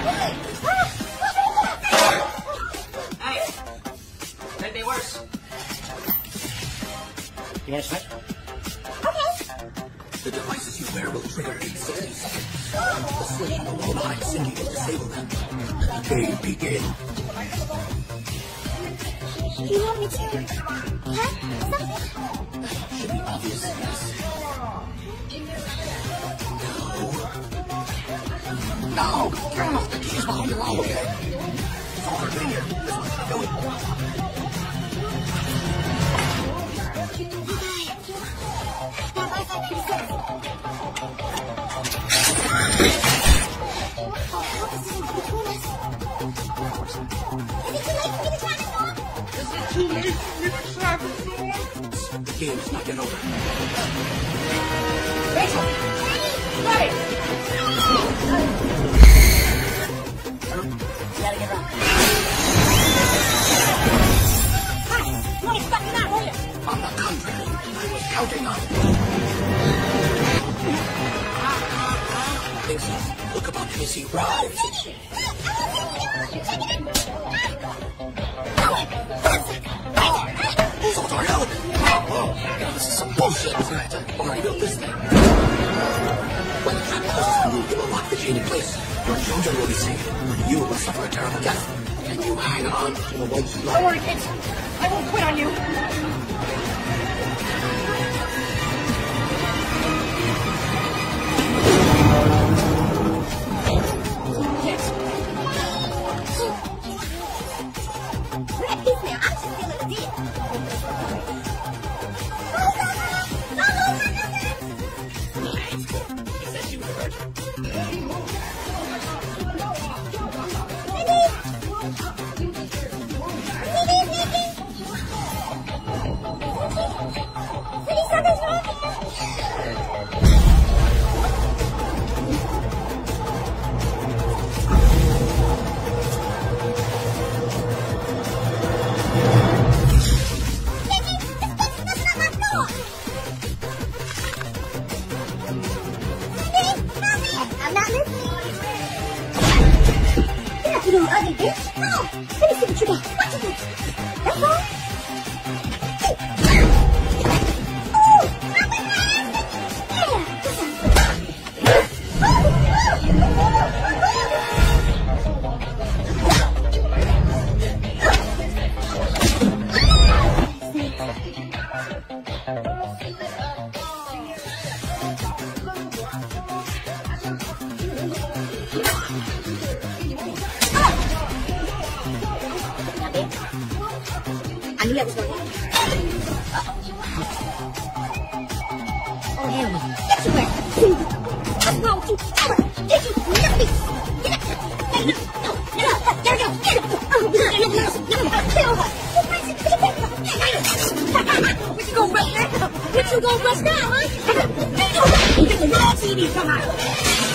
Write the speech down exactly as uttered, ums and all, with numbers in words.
Hey, could be worse. You want to switch? Okay. The devices you wear will trigger in sixty seconds. The switch on the wall behind Cindy will disable them. Let the game begin. Do you want me to cut something? Should be obvious, yes. No! No! Turn off the keys while you're all okay. It's all our finger. This one's gonna do it. That Wi-Fi pretty good. Is it too late for me to try this door? Is it too late for me to try this door? The game is not yet over. Rachel! Hey! You gotta get around. Hi, you want to fuck me out later? On the contrary, I was counting on it. Think so. Look about him as he rides. Salt our element. Oh, now this is some bullshit. Besides, I've already built this thing. When the trap closes the room, it will lock the chain in place. Your children will be safe, but you will suffer a terrible death. And you hang on to the white light. Don't worry, kids. I won't quit on you. We're at peace now. I'm just feeling a deal. Is that you, Robert? Cindy, something's wrong here. I'm not listening. You're not little ugly bitch. No. Let me see what you got. What you got? That's all. Oh, not with my ass. Yeah. I knew that was going to happen. Oh, hell no. Get your back. What's wrong with you? Tell her. Get you. Get me. Get up. Get up. No. Get up. There we go. Get up. Oh, no, no, no, no. Get over. Where'd you go rush now? Where'd you go rush now, huh? Get the raw T V come out.